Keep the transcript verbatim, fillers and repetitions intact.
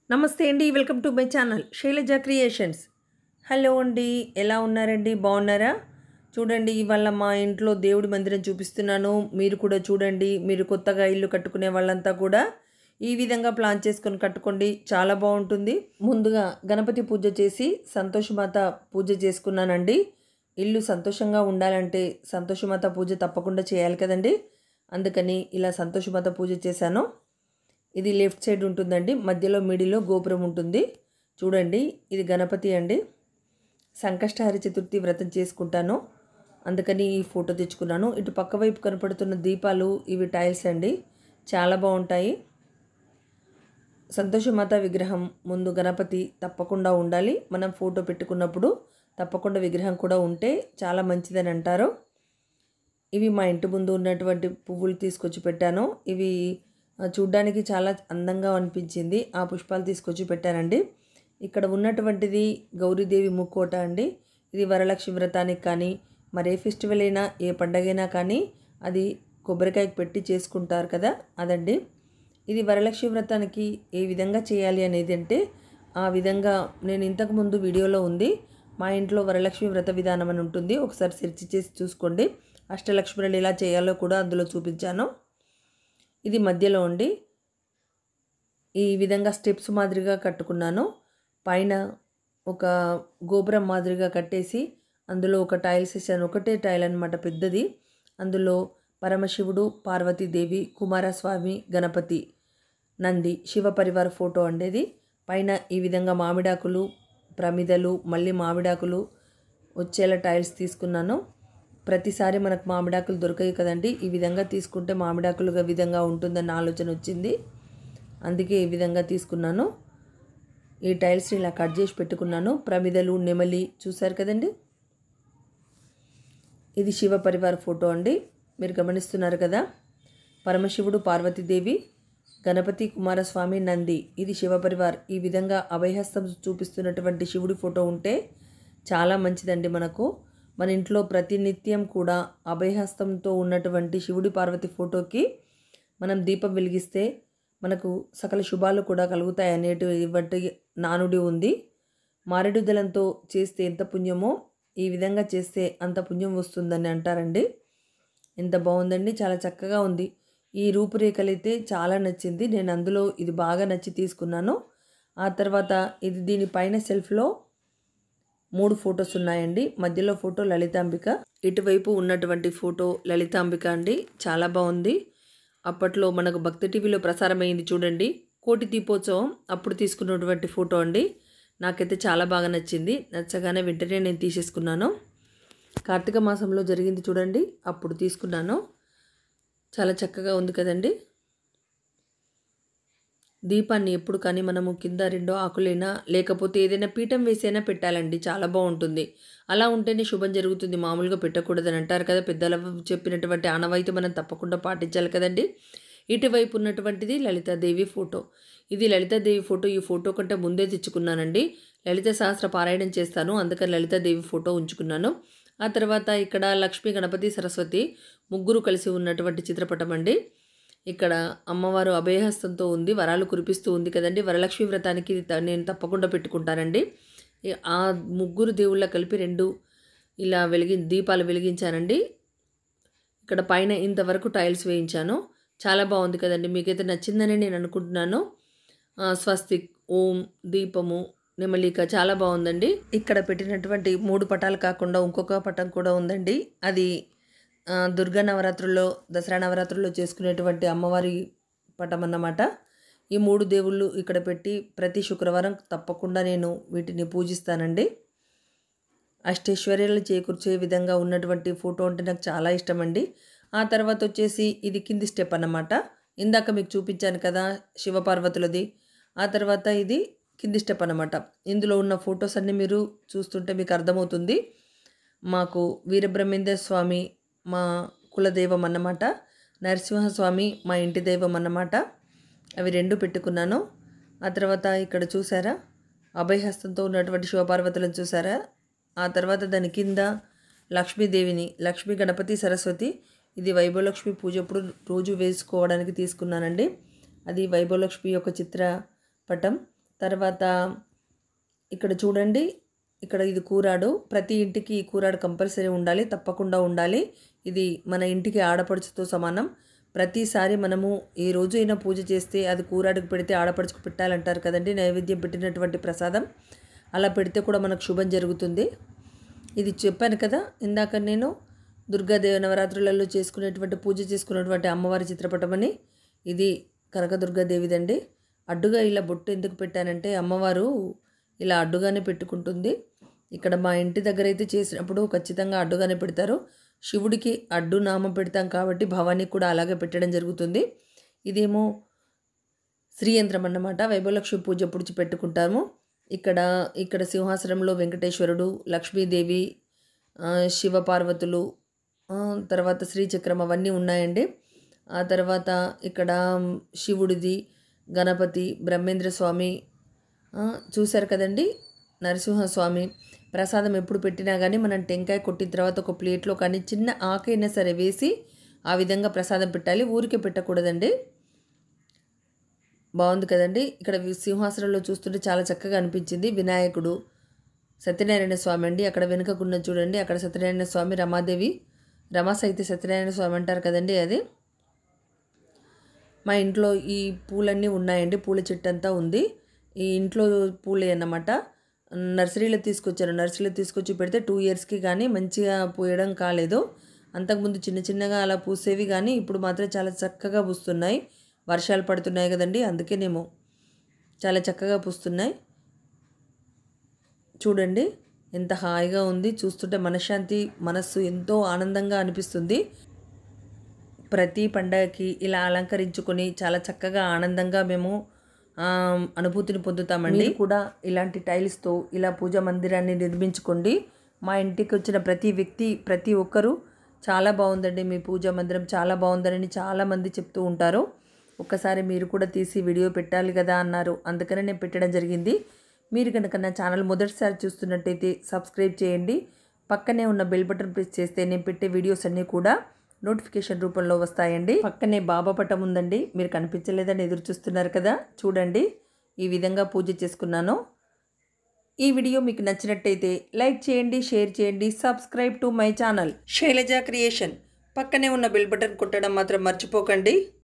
నమస్తే అండి, welcome to my channel Shailaja creations. Hello అండి, ఎలా ఉన్నారండి? బాగున్నారా? చూడండి, ఇవాళ మా ఇంట్లో దేవుడి మందిరం చూపిస్తున్నాను. మీరు కూడా చూడండి. మీరు కొత్తగా ఇల్లు కట్టుకునే వాళ్ళంతా కూడా ఈ విధంగా ప్లాన్ చేసుకొని కట్టుకోండి, చాలా బాగుంటుంది. ముందుగా గణపతి పూజ చేసి సంతోషమాత పూజ చేసుకున్నానండి. ఇల్లు సంతోషంగా ఉండాలంటే సంతోషమాత పూజ తప్పకుండా చేయాలి కదండి. అందుకని ఇలా సంతోషమాత పూజ చేశాను. ఇది లెఫ్ట్ సైడ్ ఉంటుందండి, మధ్యలో మిడిలో గోపురం ఉంటుంది. చూడండి, ఇది గణపతి అండి. సంకష్టహర చతుర్థి వ్రతం చేసుకుంటాను, అందుకని ఈ ఫోటో తెచ్చుకున్నాను. ఇటు పక్క వైపు కనపడుతున్న దీపాలు ఇవి టైల్స్ అండి, చాలా బాగుంటాయి. సంతోషమాత విగ్రహం ముందు గణపతి తప్పకుండా ఉండాలి. మనం ఫోటో పెట్టుకున్నప్పుడు తప్పకుండా విగ్రహం కూడా ఉంటే చాలా మంచిదని అంటారు. ఇవి మా ఇంటి ముందు ఉన్నటువంటి పువ్వులు తీసుకొచ్చి పెట్టాను. ఇవి చూడ్డానికి చాలా అందంగా అనిపించింది. ఆ పుష్పాలు తీసుకొచ్చి పెట్టానండి. ఇక్కడ ఉన్నటువంటిది గౌరీదేవి ముక్కోట అండి. ఇది వరలక్ష్మి వ్రతానికి కానీ మరే ఫెస్టివల్ అయినా ఏ పండగైనా కానీ అది కొబ్బరికాయకి పెట్టి చేసుకుంటారు కదా, అదండి. ఇది వరలక్ష్మి వ్రతానికి ఏ విధంగా చేయాలి అనేది అంటే ఆ విధంగా నేను ఇంతకుముందు వీడియోలో ఉంది. మా ఇంట్లో వరలక్ష్మి వ్రత విధానం అని ఉంటుంది, ఒకసారి సెర్చ్ చేసి చూసుకోండి. అష్టలక్ష్మిని ఎలా చేయాలో కూడా అందులో చూపించాను. ఇది మధ్యలో ఉండి ఈ విధంగా స్టెప్స్ మాదిరిగా కట్టుకున్నాను. పైన ఒక గోపురం మాదిరిగా కట్టేసి అందులో ఒక టైల్స్ వేసాను. ఒకటే టైల్ అనమాట, పెద్దది. అందులో పరమశివుడు, పార్వతీదేవి, కుమారస్వామి, గణపతి, నంది, శివ పరివార ఫోటో ఉండేది. పైన ఈ విధంగా మామిడాకులు, ప్రమిదలు, మళ్ళీ మామిడాకులు వచ్చేలా టైల్స్ తీసుకున్నాను. ప్రతిసారి మనకు మామిడాకులు దొరకాయి కదండి, ఈ విధంగా తీసుకుంటే మామిడాకులుగా విధంగా ఉంటుందన్న ఆలోచన వచ్చింది, అందుకే ఈ విధంగా తీసుకున్నాను. ఈ టైల్స్ని ఇలా కట్ చేసి పెట్టుకున్నాను. ప్రమిదలు, నెమలి చూసారు కదండి. ఇది శివ పరివార ఫోటో అండి, మీరు గమనిస్తున్నారు కదా. పరమశివుడు, పార్వతీదేవి, గణపతి, కుమారస్వామి, నంది, ఇది శివ పరివార్. ఈ విధంగా అభయహస్తం చూపిస్తున్నటువంటి శివుడి ఫోటో ఉంటే చాలా మంచిదండి. మనకు మన ఇంట్లో ప్రతినిత్యం కూడా అభయహస్తంతో ఉన్నటువంటి శివుడి, పార్వతి ఫోటోకి మనం దీపం వెలిగిస్తే మనకు సకల శుభాలు కూడా కలుగుతాయి అనేటువంటి నానుడి ఉంది. మారేడు దళంతో చేస్తే ఎంత పుణ్యమో ఈ విధంగా చేస్తే అంత పుణ్యం వస్తుందని అంటారండి. ఎంత బాగుందండి, చాలా చక్కగా ఉంది. ఈ రూపురేఖలైతే చాలా నచ్చింది. నేను అందులో ఇది బాగా నచ్చి తీసుకున్నాను. ఆ తర్వాత ఇది దీనిపైన సెల్ఫ్లో మూడు ఫొటోస్ ఉన్నాయండి. మధ్యలో ఫోటో లలితాంబిక, ఇటువైపు ఉన్నటువంటి ఫోటో లలితాంబిక అండి, చాలా బాగుంది. అప్పట్లో మనకు భక్తి టీవీలో ప్రసారమైంది చూడండి, కోటి దీపోత్సవం అప్పుడు తీసుకున్నటువంటి ఫోటో అండి. నాకైతే చాలా బాగా నచ్చింది. నచ్చగానే వెంటనే నేను తీసేసుకున్నాను. కార్తీక మాసంలో జరిగింది చూడండి, అప్పుడు తీసుకున్నాను. చాలా చక్కగా ఉంది కదండి. దీపాన్ని ఎప్పుడు కానీ మనము కింద రెండో ఆకులైనా లేకపోతే ఏదైనా పీఠం వేసైనా పెట్టాలండి, చాలా బాగుంటుంది. అలా ఉంటేనే శుభం జరుగుతుంది, మామూలుగా పెట్టకూడదని అంటారు కదా పెద్దల చెప్పినటువంటి ఆనవాయితీ మనం తప్పకుండా పాటించాలి కదండి. ఇటువైపు ఉన్నటువంటిది లలితాదేవి ఫోటో. ఇది లలితాదేవి ఫోటో. ఈ ఫోటో కంటే ముందే తెచ్చుకున్నానండి. లలిత సహస్ర పారాయణం చేస్తాను, అందుకని లలితాదేవి ఫోటో ఉంచుకున్నాను. ఆ తర్వాత ఇక్కడ లక్ష్మీ, గణపతి, సరస్వతి ముగ్గురు కలిసి ఉన్నటువంటి చిత్రపటం అండి. ఇక్కడ అమ్మవారు అభయహస్తంతో ఉంది, వరాలు కురిపిస్తూ ఉంది కదండి. వరలక్ష్మి వ్రతానికి నేను తప్పకుండా పెట్టుకుంటానండి. ఆ ముగ్గురు దేవుళ్ళ కలిపి రెండు ఇలా వెలిగి దీపాలు వెలిగించానండి. ఇక్కడ పైన ఇంతవరకు టైల్స్ వేయించాను. చాలా బాగుంది కదండి, మీకైతే నచ్చిందని నేను అనుకుంటున్నాను. స్వస్తిక్, ఓం, దీపము, నెమలిక చాలా బాగుందండి. ఇక్కడ పెట్టినటువంటి మూడు పటాలు కాకుండా ఇంకొక పటం కూడా ఉందండి. అది దుర్గా నవరాత్రుల్లో, దసరా నవరాత్రుల్లో చేసుకునేటువంటి అమ్మవారి పటం అన్నమాట. ఈ మూడు దేవుళ్ళు ఇక్కడ పెట్టి ప్రతి శుక్రవారం తప్పకుండా నేను వీటిని పూజిస్తానండి. అష్టైశ్వర్యాలు చేకూర్చే విధంగా ఉన్నటువంటి ఫోటో అంటే నాకు చాలా ఇష్టం అండి. ఆ తర్వాత వచ్చేసి ఇది కింది స్టెప్ అన్నమాట. ఇందాక మీకు చూపించాను కదా శివపార్వతులది. ఆ తర్వాత ఇది కింది స్టెప్ అన్నమాట. ఇందులో ఉన్న ఫొటోస్ అన్నీ మీరు చూస్తుంటే మీకు అర్థమవుతుంది. మాకు వీరబ్రహ్మేంద్ర స్వామి మా కులదైవం అన్నమాట, నరసింహస్వామి మా ఇంటి దైవం అన్నమాట. అవి రెండు పెట్టుకున్నాను. ఆ తర్వాత ఇక్కడ చూసారా అభయహస్తంతో ఉన్నటువంటి శివపార్వతులను చూసారా. ఆ తర్వాత దాని కింద లక్ష్మీదేవిని, లక్ష్మీ, గణపతి, సరస్వతి. ఇది వైభవలక్ష్మి పూజ అప్పుడు రోజు వేసుకోవడానికి తీసుకున్నానండి. అది వైభవలక్ష్మి యొక్క చిత్రపటం. తర్వాత ఇక్కడ చూడండి, ఇక్కడ ఇది కూరాడు. ప్రతి ఇంటికి ఈ కూరాడు కంపల్సరీ ఉండాలి, తప్పకుండా ఉండాలి. ఇది మన ఇంటికి ఆడపడుచుతో సమానం. ప్రతిసారి మనము ఏ రోజు అయినా పూజ చేస్తే అది కూరాడుకు పెడితే ఆడపడుచుకు పెట్టాలంటారు కదండి, నైవేద్యం పెట్టినటువంటి ప్రసాదం. అలా పెడితే కూడా మనకు శుభం జరుగుతుంది. ఇది చెప్పాను కదా ఇందాక నేను, దుర్గాదేవి నవరాత్రులలో చేసుకునేటువంటి పూజ చేసుకునేటువంటి అమ్మవారి చిత్రపటం అని. ఇది కనకదుర్గాదేవిదండి. అడ్డుగా ఇలా బొట్టు ఎందుకు పెట్టానంటే అమ్మవారు ఇలా అడ్డుగానే పెట్టుకుంటుంది. ఇక్కడ మా ఇంటి దగ్గర అయితే చేసినప్పుడు ఖచ్చితంగా అడ్డుగానే పెడతారు. శివుడికి అడ్డు నామం పెడతాం కాబట్టి భవానీకి కూడా అలాగే పెట్టడం జరుగుతుంది. ఇదేమో శ్రీయంత్రం అన్నమాట, వైభవలక్ష్మి పూజ పుడిచి పెట్టుకుంటాము. ఇక్కడ ఇక్కడ సింహాసనంలో వెంకటేశ్వరుడు, లక్ష్మీదేవి, శివపార్వతులు, తర్వాత శ్రీచక్రం అవన్నీ ఉన్నాయండి. ఆ తర్వాత ఇక్కడ శివుడిది, గణపతి, బ్రహ్మేంద్ర స్వామి, చూశారు కదండి, నరసింహస్వామి. ప్రసాదం ఎప్పుడు పెట్టినా కానీ మనం టెంకాయ కొట్టిన తర్వాత ఒక ప్లేట్లో కానీ చిన్న ఆకైనా సరే వేసి ఆ విధంగా ప్రసాదం పెట్టాలి, ఊరికే పెట్టకూడదండి. బాగుంది కదండి. ఇక్కడ సింహాసనంలో చూస్తుంటే చాలా చక్కగా అనిపించింది. వినాయకుడు, సత్యనారాయణ స్వామి అండి. అక్కడ వెనుకకున్న చూడండి, అక్కడ సత్యనారాయణ స్వామి, రమాదేవి, రమా సహిత సత్యనారాయణ స్వామి అంటారు కదండి అది. మా ఇంట్లో ఈ పూలన్నీ ఉన్నాయండి, పూల చెట్టు అంతా ఉంది. ఈ ఇంట్లో పూలే అన్నమాట. నర్సరీలో తీసుకొచ్చాను, నర్సరీలో తీసుకొచ్చి పెడితే టూ ఇయర్స్కి కానీ మంచిగా పూయడం కాలేదు. అంతకుముందు చిన్న చిన్నగా అలా పూసేవి, కానీ ఇప్పుడు మాత్రం చాలా చక్కగా పూస్తున్నాయి. వర్షాలు పడుతున్నాయి కదండి, అందుకేనేమో చాలా చక్కగా పూస్తున్నాయి. చూడండి ఎంత హాయిగా ఉంది, చూస్తుంటే మనశ్శాంతి, మనస్సు ఎంతో ఆనందంగా అనిపిస్తుంది. ప్రతి పండగకి ఇలా అలంకరించుకొని చాలా చక్కగా ఆనందంగా మేము అనుభూతిని పొందుతామండి. మీరు కూడా ఇలాంటి టైల్స్తో ఇలా పూజా మందిరాన్ని నిర్మించుకోండి. మా ఇంటికి వచ్చిన ప్రతి వ్యక్తి, ప్రతి ఒక్కరూ చాలా బాగుందండి మీ పూజా మందిరం, చాలా బాగుందని చాలామంది చెప్తూ ఉంటారు. ఒక్కసారి మీరు కూడా తీసి వీడియో పెట్టాలి కదా అన్నారు, అందుకనే నేను పెట్టడం జరిగింది. మీరు కనుక నా ఛానల్ మొదటిసారి చూస్తున్నట్టయితే సబ్స్క్రైబ్ చేయండి. పక్కనే ఉన్న బెల్ బటన్ ప్రెస్ చేస్తే నేను పెట్టే వీడియోస్ అన్నీ కూడా నోటిఫికేషన్ రూపంలో వస్తాయండి. పక్కనే బాబా పటం ఉందండి, మీరు కనిపించలేదని ఎదురు చూస్తున్నారు కదా, చూడండి ఈ విధంగా పూజ చేసుకున్నాను. ఈ వీడియో మీకు నచ్చినట్టయితే లైక్ చేయండి, షేర్ చేయండి, subscribe to my channel Shailaja creation. పక్కనే ఉన్న బెల్ బటన్ కొట్టడం మాత్రం మర్చిపోకండి.